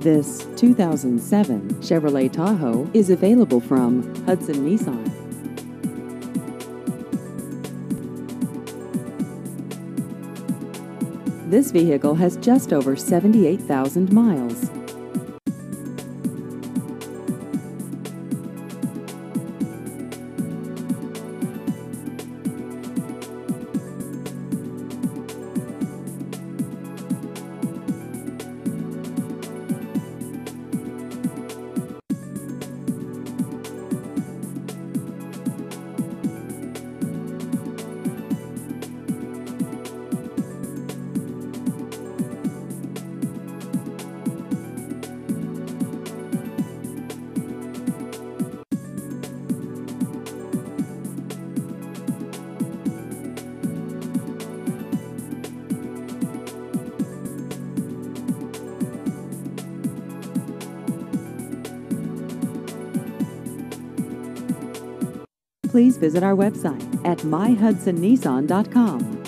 This 2007 Chevrolet Tahoe is available from Hudson Nissan. This vehicle has just over 78,000 miles. Please visit our website at myhudsonnissan.com.